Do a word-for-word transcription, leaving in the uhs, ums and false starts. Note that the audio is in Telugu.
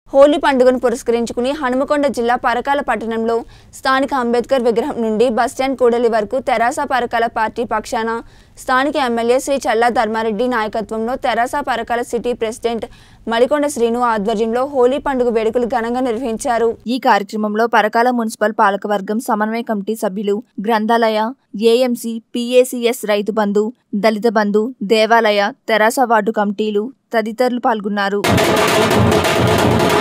హోలీ పండుగను పురస్కరించుకుని హనుమకొండ జిల్లా పరకాల పట్టణంలో స్థానిక అంబేద్కర్ విగ్రహం నుండి బస్టాండ్ కూడలి వరకు తెరాస పరకాల పార్టీ పక్షాన స్థానిక ఎమ్మెల్యే శ్రీ చల్లా ధర్మారెడ్డి నాయకత్వంలో తెరాస పరకాల సిటీ ప్రెసిడెంట్ మలికొండ శ్రీను ఆధ్వర్యంలో హోలీ పండుగ వేడుకలు ఘనంగా నిర్వహించారు। ఈ కార్యక్రమంలో పరకాల మున్సిపల్ పాలకవర్గం సమన్వయ కమిటీ సభ్యులు, గ్రంథాలయ, ఏఎంసీ, పీఏసీఎస్ రైతు బంధు, దళిత బంధు, దేవాలయ, తెరాస వార్డు కమిటీలు తదితరులు పాల్గొన్నారు।